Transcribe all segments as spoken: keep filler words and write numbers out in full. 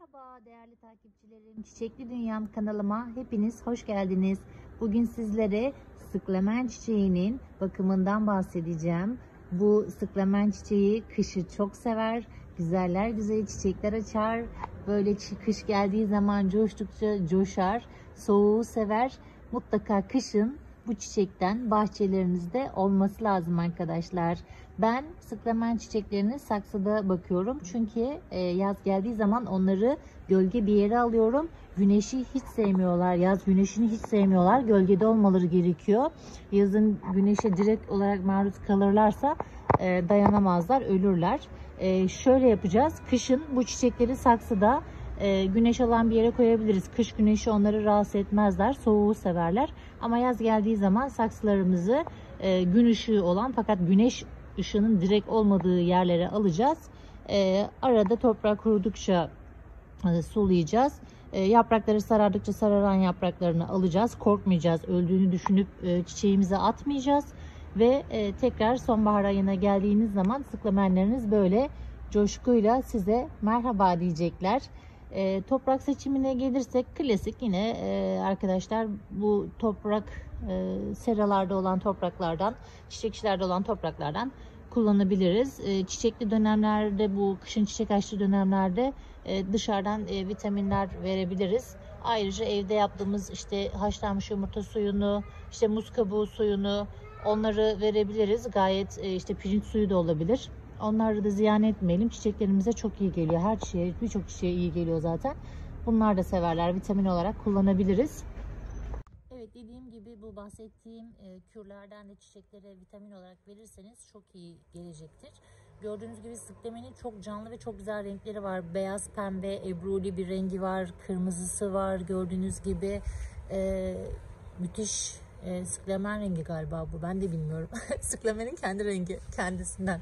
Merhaba değerli takipçilerim, Çiçekli Dünyam kanalıma hepiniz hoş geldiniz. Bugün sizlere sıklemen çiçeğinin bakımından bahsedeceğim. Bu sıklemen çiçeği kışı çok sever, güzeller güzeli çiçekler açar. Böyle kış geldiği zaman coştukça coşar, soğuğu sever. Mutlaka kışın bu çiçekten bahçelerinizde olması lazım arkadaşlar. Ben sıklemen çiçeklerini saksıda bakıyorum. Çünkü yaz geldiği zaman onları gölge bir yere alıyorum. Güneşi hiç sevmiyorlar. Yaz güneşini hiç sevmiyorlar. Gölgede olmaları gerekiyor. Yazın güneşe direkt olarak maruz kalırlarsa dayanamazlar, ölürler. Şöyle yapacağız. Kışın bu çiçekleri saksıda güneş alan bir yere koyabiliriz. Kış güneşi onları rahatsız etmezler. Soğuğu severler. Ama yaz geldiği zaman saksılarımızı gün ışığı olan fakat güneş ışığının direkt olmadığı yerlere alacağız. Arada toprak kurudukça sulayacağız. Yaprakları sarardıkça sararan yapraklarını alacağız. Korkmayacağız. Öldüğünü düşünüp çiçeğimize atmayacağız. Ve tekrar sonbahar ayına geldiğiniz zaman sıklemenleriniz böyle coşkuyla size merhaba diyecekler. E, toprak seçimine gelirsek klasik yine e, arkadaşlar bu toprak e, seralarda olan topraklardan, çiçekçilerde olan topraklardan kullanabiliriz. E, çiçekli dönemlerde, bu kışın çiçek açtığı dönemlerde e, dışarıdan e, vitaminler verebiliriz. Ayrıca evde yaptığımız işte haşlanmış yumurta suyunu, işte muz kabuğu suyunu, onları verebiliriz. Gayet e, işte pirinç suyu da olabilir. Onları da ziyan etmeyelim. Çiçeklerimize çok iyi geliyor. Her çiçeğe, birçok çiçeğe iyi geliyor zaten. Bunlar da severler. Vitamin olarak kullanabiliriz. Evet, dediğim gibi bu bahsettiğim e, kürlerden de çiçeklere vitamin olarak verirseniz çok iyi gelecektir. Gördüğünüz gibi sıklemenin çok canlı ve çok güzel renkleri var. Beyaz, pembe, ebruli bir rengi var. Kırmızısı var. Gördüğünüz gibi e, müthiş e, sıklemen rengi galiba bu. Ben de bilmiyorum. Sıklemenin kendi rengi kendisinden.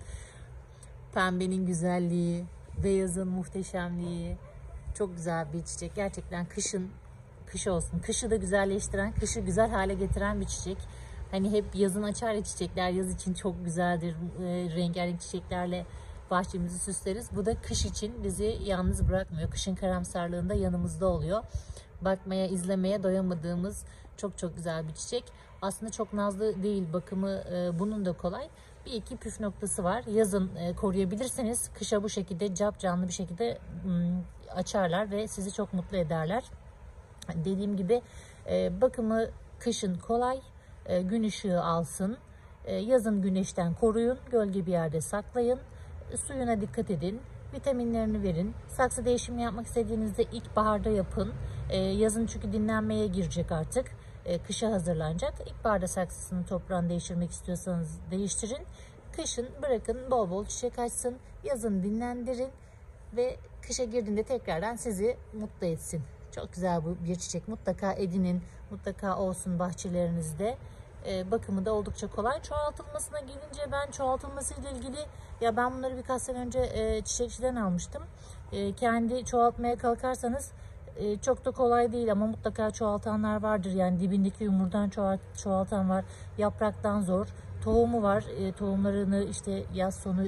Pembenin güzelliği, beyazın muhteşemliği, çok güzel bir çiçek. Gerçekten kışın, kış olsun, kışı da güzelleştiren, kışı güzel hale getiren bir çiçek. Hani hep yazın açar ya çiçekler, yaz için çok güzeldir. E, rengarenk çiçeklerle bahçemizi süsleriz. Bu da kış için bizi yalnız bırakmıyor. Kışın karamsarlığında yanımızda oluyor. Bakmaya, izlemeye doyamadığımız çok çok güzel bir çiçek. Aslında çok nazlı değil, bakımı e, bunun da kolay. Bir iki püf noktası var. Yazın e, koruyabilirseniz kışa bu şekilde cap canlı bir şekilde m, açarlar ve sizi çok mutlu ederler. Dediğim gibi e, bakımı kışın kolay, e, gün ışığı alsın, e, yazın güneşten koruyun, gölge bir yerde saklayın, e, suyuna dikkat edin, vitaminlerini verin. Saksı değişimi yapmak istediğinizde ilkbaharda yapın. E, yazın çünkü dinlenmeye girecek artık. E, kışa hazırlanacak. İlkbaharda saksısını, toprağını değiştirmek istiyorsanız değiştirin. Kışın bırakın bol bol çiçek açsın. Yazın dinlendirin ve kışa girdiğinde tekrardan sizi mutlu etsin. Çok güzel bu bir çiçek. Mutlaka edinin, mutlaka olsun bahçelerinizde. E, bakımı da oldukça kolay. Çoğaltılmasına gelince ben çoğaltılması ile ilgili ya ben bunları birkaç sene önce e, çiçekçiden almıştım. E, kendi çoğaltmaya kalkarsanız e, çok da kolay değil ama mutlaka çoğaltanlar vardır. Yani dibindeki yumurdan çoğalt, çoğaltan var. Yapraktan zor. Tohumu var. E, tohumlarını işte yaz sonu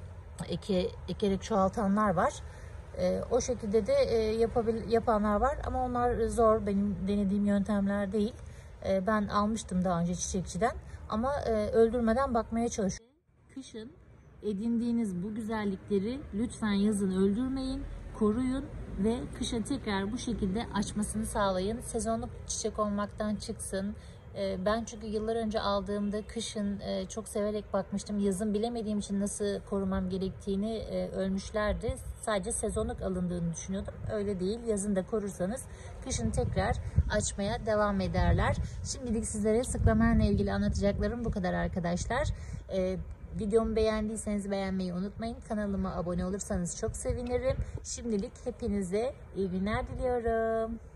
eke, ekerek çoğaltanlar var. E, o şekilde de e, yapabil, yapanlar var ama onlar zor. Benim denediğim yöntemler değil. E, ben almıştım daha önce çiçekçiden ama e, öldürmeden bakmaya çalışıyorum. Kışın edindiğiniz bu güzellikleri lütfen yazın öldürmeyin, koruyun ve kışa tekrar bu şekilde açmasını sağlayın. Sezonluk çiçek olmaktan çıksın. Ben çünkü yıllar önce aldığımda kışın çok severek bakmıştım. Yazın bilemediğim için nasıl korumam gerektiğini ölmüşlerdi. Sadece sezonluk alındığını düşünüyordum. Öyle değil. Yazın da korursanız kışın tekrar açmaya devam ederler. Şimdilik sizlere sıklamenle ilgili anlatacaklarım bu kadar arkadaşlar. Videomu beğendiyseniz beğenmeyi unutmayın. Kanalıma abone olursanız çok sevinirim. Şimdilik hepinize iyi günler diliyorum.